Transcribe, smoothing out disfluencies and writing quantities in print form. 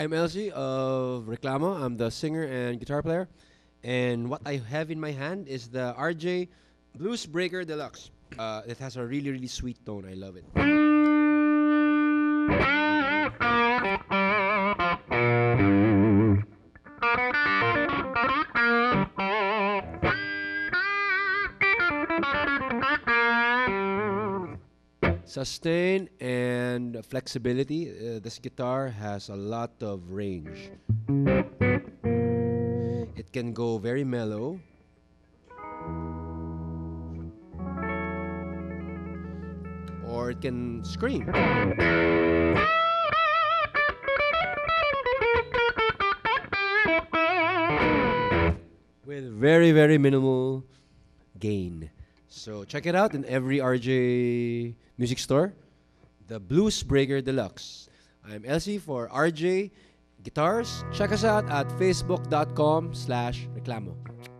I'm Elsie of Reclamo. I'm the singer and guitar player. And what I have in my hand is the RJ Bluesbreaker Deluxe. It has a really, really sweet tone. I love it. Sustain and flexibility. This guitar has a lot of range. It can go very mellow, or it can scream. With very, very minimal gain. So check it out in every RJ music store. The Bluesbreaker Deluxe. I'm Elsie for RJ Guitars. Check us out at facebook.com/reclamo.